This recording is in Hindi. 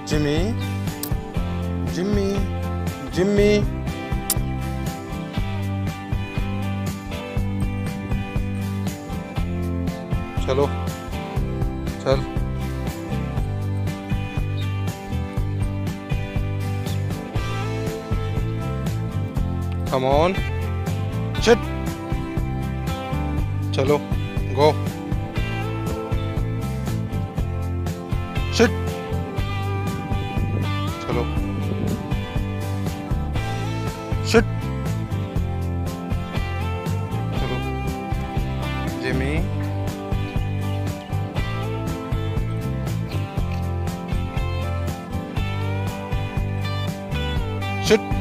Jimmy Jimmy Jimmy. चलो चल। Come on shit. चलो गो। शिट। चलो शिट। चलो जिमी शिट।